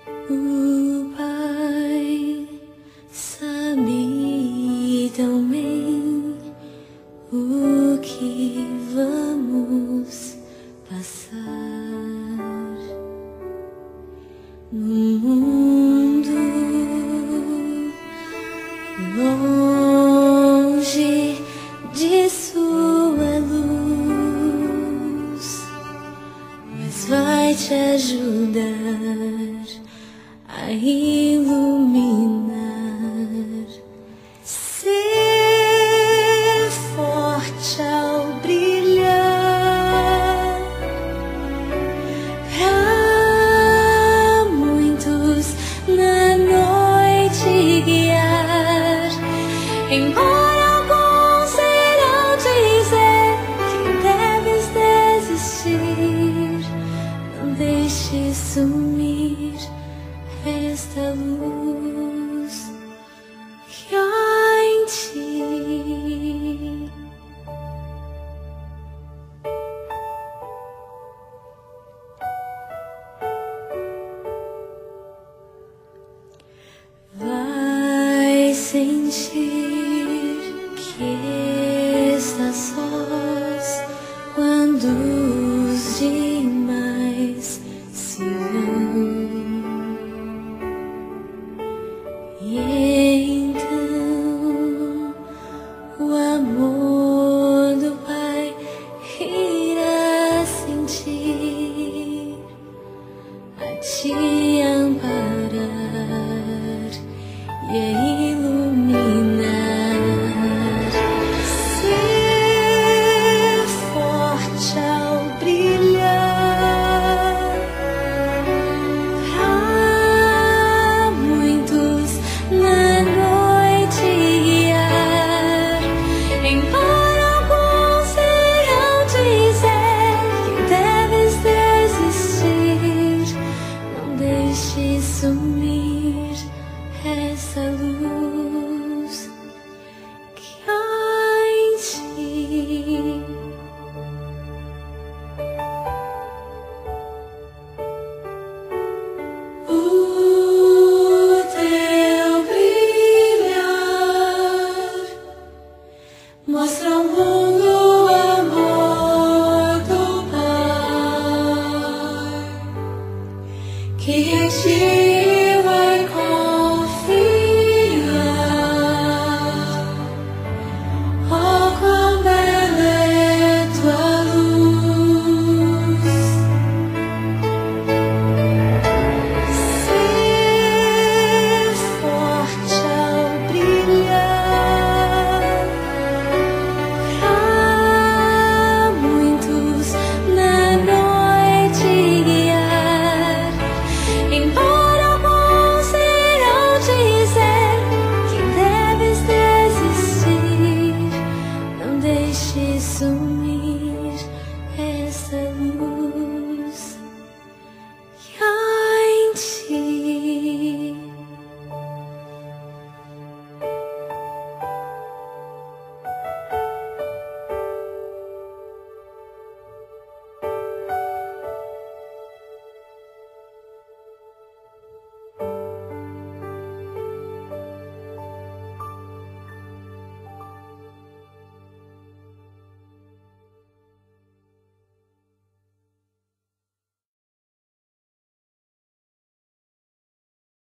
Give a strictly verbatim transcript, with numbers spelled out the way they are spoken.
O Pai sabe tão bem o que vamos passar no mundo longe de sua luz, mas vai te ajudar a iluminar. Ser forte ao brilhar, pra muitos na noite guiar. Embora alguns irão dizer que deves desistir, não deixes sumir esta luz que há em ti. Vai sentir que estás sós quando os demais se vão. E então o amor do Pai irás sentir a te amparar e a iluminar. Ser forte ao brilhar, pra muitos na noite guiar. Embora alguns irão dizer que deves desistir, não deixes sumir essa luz que há em ti. O teu brilhar mostra ao mundo o amor do Pai que em ti